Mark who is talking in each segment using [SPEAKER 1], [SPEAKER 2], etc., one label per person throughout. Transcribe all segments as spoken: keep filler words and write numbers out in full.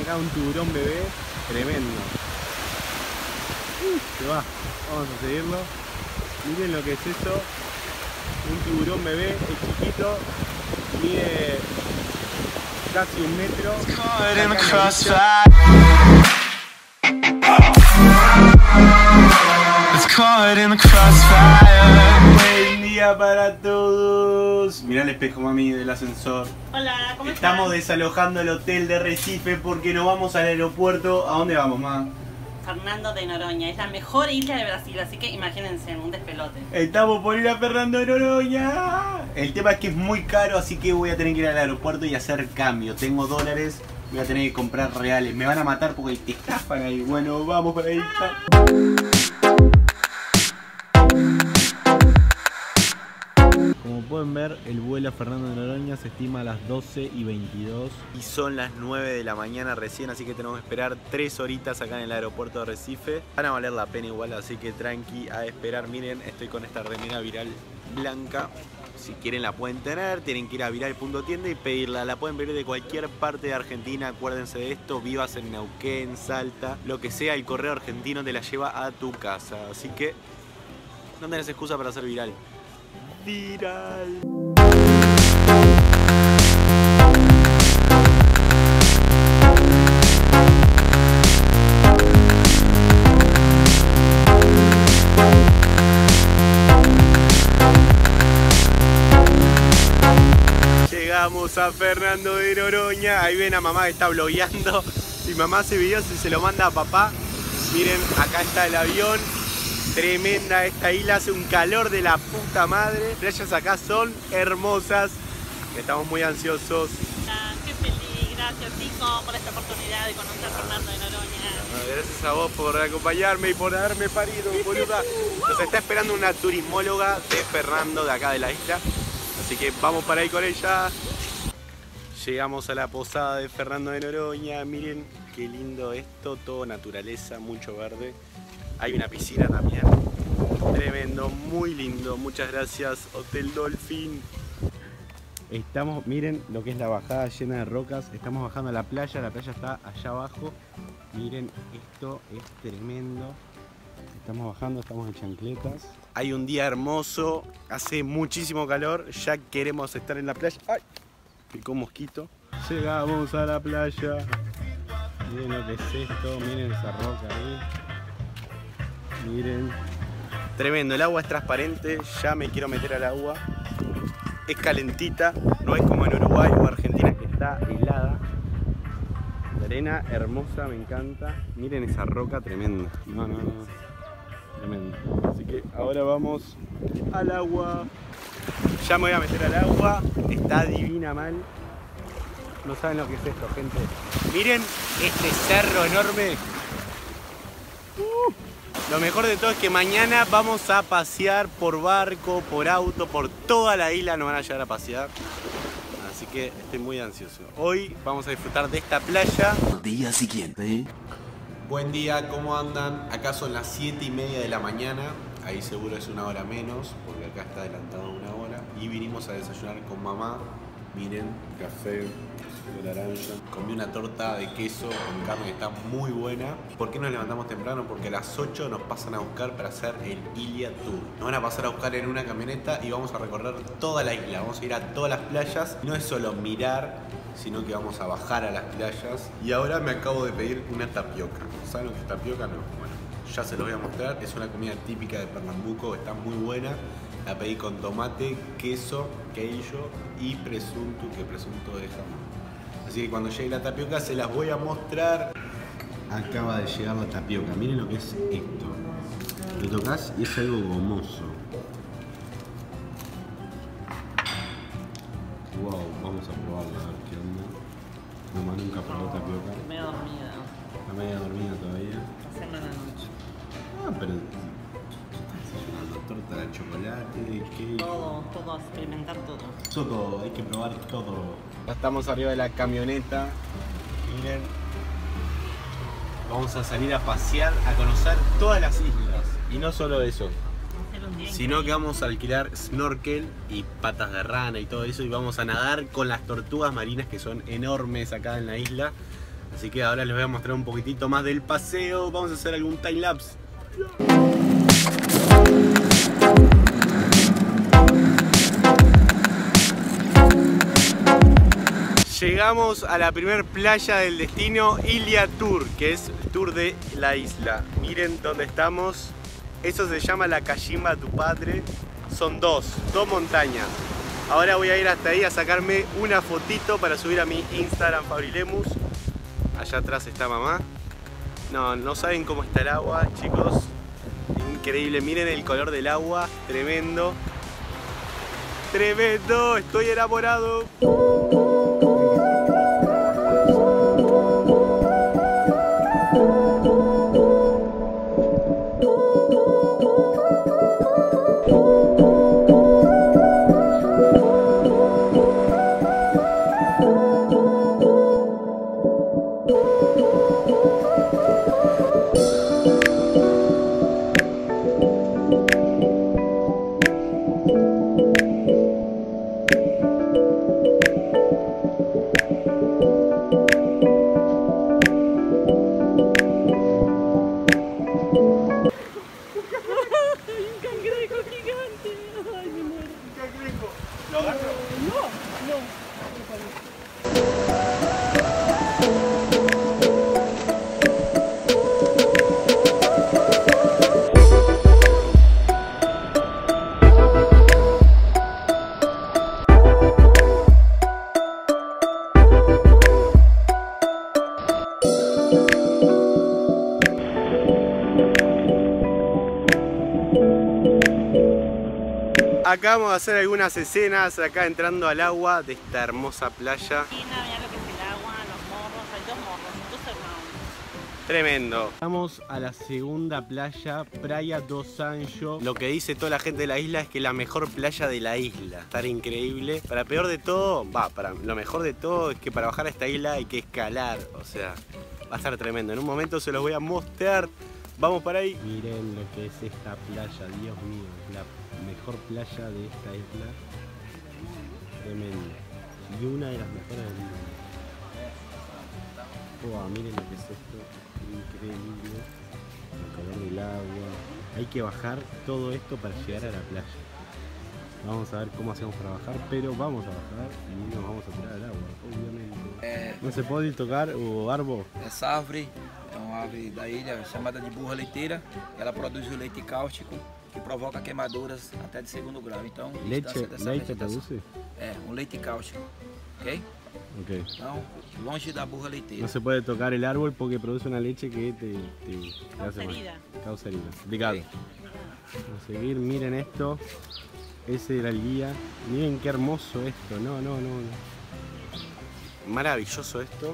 [SPEAKER 1] acá un tiburón bebé tremendo. Uh, se va, vamos a seguirlo. Miren lo que es eso. Un tiburón bebé, es chiquito, mide casi un metro. Buen día para todos. Mirá el espejo, mami, del ascensor.
[SPEAKER 2] Hola, ¿cómo estás?
[SPEAKER 1] Estamos desalojando el hotel de Recife porque nos vamos al aeropuerto. ¿A dónde vamos, mamá?
[SPEAKER 2] Fernando de Noronha, es la mejor isla de Brasil, así que imagínense, un despelote.
[SPEAKER 1] Estamos por ir a Fernando de Noronha. El tema es que es muy caro, así que voy a tener que ir al aeropuerto y hacer cambio. Tengo dólares, voy a tener que comprar reales. Me van a matar porque te estafan ahí. Bueno, vamos para ahí. Como pueden ver, el vuelo a Fernando de Noronha se estima a las doce y veintidós y son las nueve de la mañana recién, así que tenemos que esperar tres horitas acá en el aeropuerto de Recife. Van a valer la pena igual, así que tranqui a esperar. Miren, estoy con esta remera Viral blanca. Si quieren la pueden tener, tienen que ir a viral punto tienda y pedirla. La pueden pedir de cualquier parte de Argentina, acuérdense de esto. Vivas en Neuquén, Salta, lo que sea, el correo argentino te la lleva a tu casa. Así que no tenés excusa para hacer viral. Viral. Llegamos a Fernando de Noronha. Ahí ven a mamá que está blogueando. Si mamá hace videos y se lo manda a papá. Miren, acá está el avión. Tremenda esta isla, hace un calor de la puta madre. Las playas acá son hermosas. Estamos muy ansiosos.
[SPEAKER 2] Ah, qué feliz, gracias Tico por esta oportunidad de conocer Fernando de Noronha.
[SPEAKER 1] Gracias a vos por acompañarme y por haberme parido, boluda. Nos está esperando una turismóloga de Fernando, de acá de la isla. Así que vamos para ahí con ella. Llegamos a la posada de Fernando de Noronha. Miren qué lindo esto, todo naturaleza, mucho verde. Hay una piscina también. Tremendo, muy lindo. Muchas gracias, Hotel Dolphin. Estamos, miren lo que es la bajada llena de rocas. Estamos bajando a la playa, la playa está allá abajo. Miren, esto es tremendo. Estamos bajando, estamos en chancletas. Hay un día hermoso, hace muchísimo calor. Ya queremos estar en la playa. ¡Ay! Picó un mosquito. Llegamos a la playa. Miren lo que es esto, miren esa roca ahí. Miren, tremendo, el agua es transparente, ya me quiero meter al agua. Es calentita, no es como en Uruguay o Argentina que está helada. La arena hermosa, me encanta. Miren esa roca tremenda. No, no, no. Tremendo. Así que ahora vamos al agua. Ya me voy a meter al agua. Está divina mal. No saben lo que es esto, gente. Miren este cerro enorme. Uh. Lo mejor de todo es que mañana vamos a pasear por barco, por auto, por toda la isla nos van a llevar a pasear. Así que estoy muy ansioso. Hoy vamos a disfrutar de esta playa.
[SPEAKER 3] El día siguiente.
[SPEAKER 1] Buen día, ¿cómo andan? Acá son las siete y media de la mañana. Ahí seguro es una hora menos, porque acá está adelantado una hora. Y vinimos a desayunar con mamá. Miren, café de naranja. Comí una torta de queso con carne que está muy buena. ¿Por qué nos levantamos temprano? Porque a las ocho nos pasan a buscar para hacer el Ilia Tour. Nos van a pasar a buscar en una camioneta y vamos a recorrer toda la isla. Vamos a ir a todas las playas. No es solo mirar, sino que vamos a bajar a las playas. Y ahora me acabo de pedir una tapioca. ¿Saben lo que es tapioca? No. Bueno, ya se los voy a mostrar. Es una comida típica de Pernambuco, está muy buena. La pedí con tomate, queso, queijo y presunto, que presunto de jamón. Así que cuando llegue la tapioca se las voy a mostrar. Acaba de llegar la tapioca. Miren lo que es esto. Lo tocas y es algo gomoso. Wow, vamos a probarla a ver qué onda. Mamá nunca probó tapioca.
[SPEAKER 2] Medio dormida.
[SPEAKER 1] Está media dormida todavía.
[SPEAKER 2] Hacerlo en la noche.
[SPEAKER 1] Ah, pero... torta de chocolate, queso.
[SPEAKER 2] Todo, todo, experimentar todo.
[SPEAKER 1] Todo, hay que probar todo. Ya estamos arriba de la camioneta. Miren. Vamos a salir a pasear, a conocer todas las islas. Y no solo eso, sino que vamos a alquilar snorkel y patas de rana y todo eso. Y vamos a nadar con las tortugas marinas que son enormes acá en la isla. Así que ahora les voy a mostrar un poquitito más del paseo. Vamos a hacer algún time lapse. Llegamos a la primer playa del destino, Ilia Tour, que es el tour de la isla. Miren dónde estamos. Eso se llama la Kajima tu Padre. Son dos, dos montañas. Ahora voy a ir hasta ahí a sacarme una fotito para subir a mi Instagram Fabrilemus. Allá atrás está mamá. No, no saben cómo está el agua, chicos. Increíble, miren el color del agua, tremendo. Tremendo, estoy enamorado. Acá vamos a hacer algunas escenas acá entrando al agua de esta hermosa playa.
[SPEAKER 2] Mira, mira lo que es el agua, los morros, hay dos morros, dos hermanos.
[SPEAKER 1] Tremendo. Vamos a la segunda playa, Praia do Sancho. Lo que dice toda la gente de la isla es que es la mejor playa de la isla. Estar increíble. Para peor de todo, va, para lo mejor de todo es que para bajar a esta isla hay que escalar. O sea, va a estar tremendo. En un momento se los voy a mostrar. Vamos para ahí. Miren lo que es esta playa, Dios mío. La mejor playa de esta isla. Tremendo. Y una de las mejores del mundo. Wow, miren lo que es esto. Increíble. El color del agua. Hay que bajar todo esto para llegar a la playa. Vamos a ver cómo hacemos para bajar, pero vamos a bajar y nos vamos a tirar al agua, obviamente. É, não se pode tocar o arbo?
[SPEAKER 3] Essa árvore é uma árvore da ilha chamada de burra leiteira. Ela produz o leite cáustico que provoca queimaduras até de segundo grau. Então,
[SPEAKER 1] leite, leite produz?
[SPEAKER 3] É, um leite cáustico, ok?
[SPEAKER 1] Ok.
[SPEAKER 3] Então, longe da burra leiteira.
[SPEAKER 1] No se puede tocar el árbol porque produce una leche que te, te, te
[SPEAKER 2] Causa
[SPEAKER 1] hace mal.
[SPEAKER 2] herida.
[SPEAKER 1] Causa herida. Obrigado.
[SPEAKER 3] Okay.
[SPEAKER 1] Vamos a seguir, miren esto. Ese era el guía. Miren qué hermoso esto. No, no, no, no. Maravilloso esto.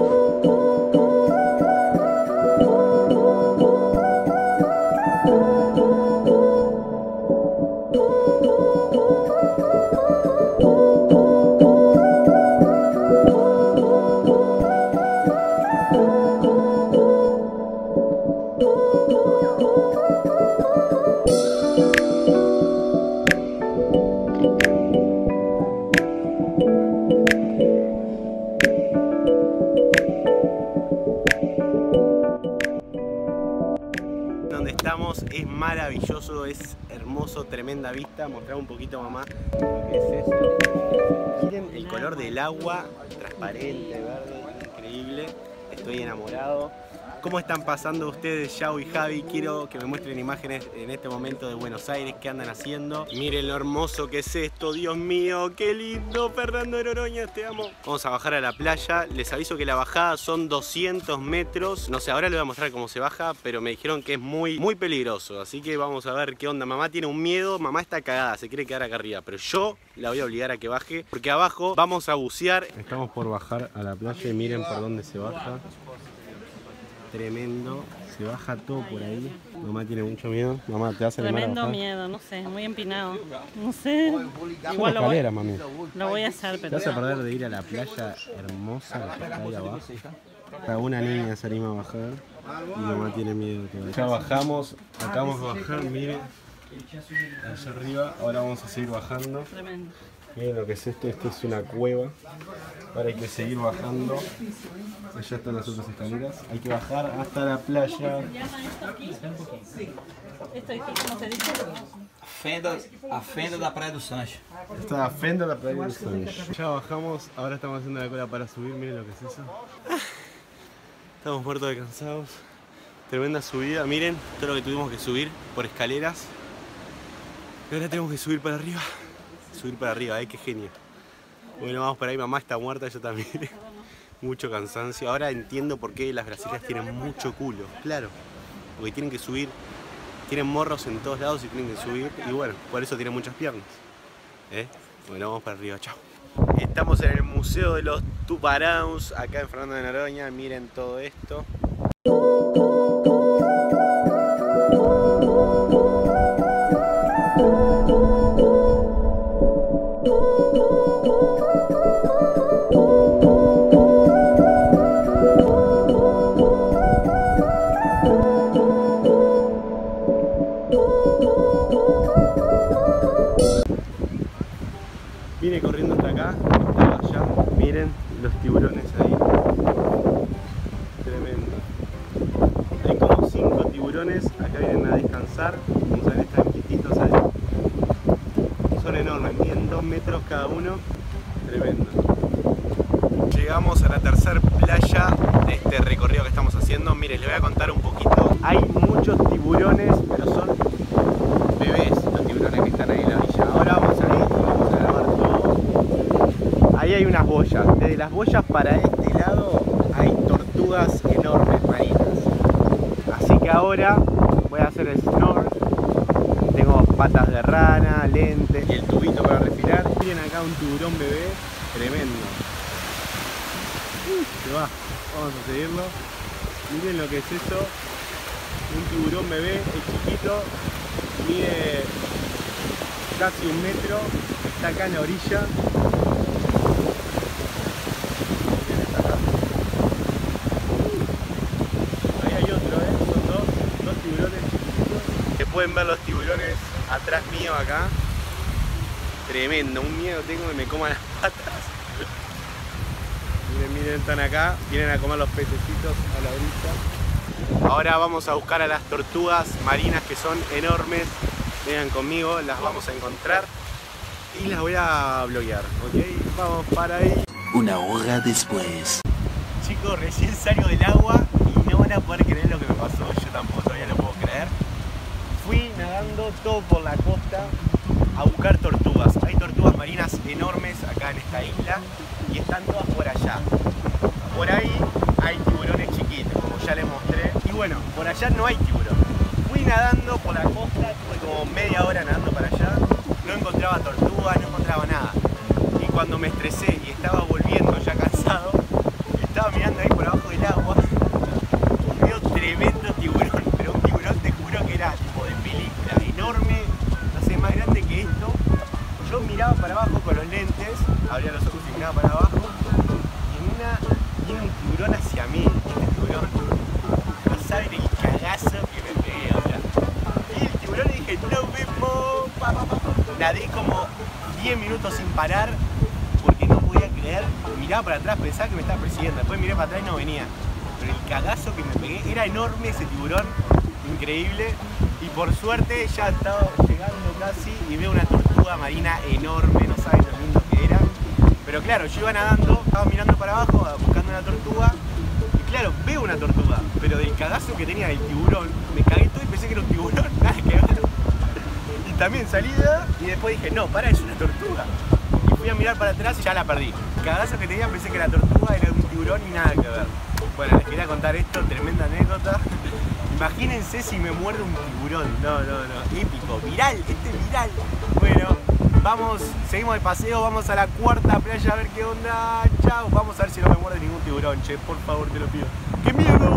[SPEAKER 1] Es maravilloso, es hermoso, tremenda vista. Mostrar un poquito, mamá, lo que es eso. Miren el color del agua, transparente, verde, increíble. Estoy enamorado. ¿Cómo están pasando ustedes, Yao y Javi? Quiero que me muestren imágenes en este momento de Buenos Aires, qué andan haciendo. Miren lo hermoso que es esto, Dios mío, qué lindo, Fernando de Noroña, te amo. Vamos a bajar a la playa, les aviso que la bajada son doscientos metros. No sé, ahora les voy a mostrar cómo se baja, pero me dijeron que es muy, muy peligroso. Así que vamos a ver qué onda. Mamá tiene un miedo, mamá está cagada, se quiere quedar acá arriba, pero yo la voy a obligar a que baje, porque abajo vamos a bucear. Estamos por bajar a la playa y miren por dónde se baja. Tremendo, se baja todo por ahí. Mamá tiene mucho miedo. Mamá, ¿te hace animar a
[SPEAKER 2] Tremendo
[SPEAKER 1] bajar?
[SPEAKER 2] miedo, no sé, muy empinado. No sé.
[SPEAKER 1] Igual lo voy, mami.
[SPEAKER 2] lo voy a hacer, pero...
[SPEAKER 1] ¿Te vas a perder de ir a la playa hermosa que está ahí abajo? Para una niña se anima a bajar y mamá tiene miedo. Ya bajamos, acabamos de bajar, miren. Allá arriba, ahora vamos a seguir bajando.
[SPEAKER 2] Tremendo.
[SPEAKER 1] Miren lo que es esto, esto es una cueva. Ahora hay que seguir bajando. Allá están las otras escaleras. Hay que bajar hasta la playa.
[SPEAKER 2] ¿Se llama esto aquí? ¿Esto aquí cómo se dice?
[SPEAKER 3] Fenda, a fenda da Praia do Sancho.
[SPEAKER 1] Esta es la fenda de la playa del Sancho. Ya bajamos, ahora estamos haciendo la cola para subir. Miren lo que es eso. Estamos muertos de cansados. Tremenda subida. Miren todo lo que tuvimos que subir por escaleras. Y ahora tenemos que subir para arriba. Subir para arriba, ¿eh? Qué genio. Bueno, vamos para ahí. Mamá está muerta, yo también. Mucho cansancio. Ahora entiendo por qué las brasileñas tienen mucho culo. Claro. Porque tienen que subir. Tienen morros en todos lados y tienen que subir. Y bueno, por eso tienen muchas piernas. ¿Eh? Bueno, vamos para arriba. Chao. Estamos en el Museo de los Tubarões, acá en Fernando de Noronha. Miren todo esto. Vine corriendo hasta acá, estaba allá, miren los tiburones ahí, tremendo. Hay como cinco tiburones, acá vienen a descansar, como saben están quietitos ahí. Son enormes, miden dos metros cada uno, tremendo. Llegamos a la tercera playa de este recorrido que estamos haciendo. Miren, les voy a contar un poquito. Hay muchos tiburones, pero son bebés los tiburones que están ahí en la orilla. Ahora vamos a ir y vamos a grabar todo. Ahí hay unas boyas. Desde las boyas para este lado hay tortugas enormes marinas. Así que ahora voy a hacer el snorkel. Tengo patas de rana, lentes y el tubito para respirar. Miren acá un tiburón bebé tremendo. Se va, vamos a seguirlo. Miren lo que es eso. Un tiburón bebé, es chiquito, mide casi un metro, está acá en la orilla. Ahí hay otro, ¿eh? Son dos, dos tiburones chiquititos. Se pueden ver los tiburones atrás mío acá. Tremendo, un miedo tengo que me coman las patas. Miren, miren, están acá, vienen a comer los pececitos a la orilla. Ahora vamos a buscar a las tortugas marinas que son enormes. Vengan conmigo, las vamos a encontrar y las voy a bloguear, ¿ok? Vamos para ahí.
[SPEAKER 4] Una hora después.
[SPEAKER 1] Chicos, recién salgo del agua y no van a poder creer lo que me pasó. Yo tampoco todavía lo puedo creer. Fui nadando todo por la costa a buscar tortugas. Hay tortugas marinas enormes acá en esta isla y están todas por allá. Por ahí hay tiburones chiquitos, como ya les mostré. Y bueno, por allá no hay tiburón. Fui nadando por la costa, estuve como media hora nadando para allá. No encontraba tortugas, no encontraba nada. Y cuando me estresé y estaba volviendo ya cansado, estaba mirando ahí por abajo del agua y veo tremendo tiburón. Pero un tiburón, te juro que era tipo de película, enorme, no sé, más grande que esto. Yo miraba para abajo con los lentes, abría los ojos y miraba para abajo. Y en una viene un tiburón hacia mí, este tiburón. No saben el cagazo que me pegué ahora. Y el tiburón le dije, no vemos, pa, pa, pa. Nadé como diez minutos sin parar porque no podía creer. Miraba para atrás, pensaba que me estaba persiguiendo. Después miré para atrás y no venía. Pero el cagazo que me pegué, era enorme ese tiburón, increíble. Y por suerte ya estaba llegando casi y veo una tortuga marina enorme, no saben lo lindo que era. Pero claro, yo iba nadando, estaba mirando para abajo, buscando una tortuga. Y claro, veo una tortuga, pero del cagazo que tenía del tiburón, me cagué todo y pensé que era un tiburón, nada que ver. Y también salí de y después dije, no, para, es una tortuga. Y fui a mirar para atrás y ya la perdí. El cagazo que tenía pensé que la tortuga era un tiburón y nada que ver. Bueno, les quería contar esto, tremenda anécdota. Imagínense si me muerde un tiburón. No, no, no, épico, viral, este es viral. Bueno, vamos, seguimos de paseo, vamos a la cuarta playa a ver qué onda. Chao, vamos a ver si no me muerde ningún tiburón, che, por favor, te lo pido. ¡Qué miedo!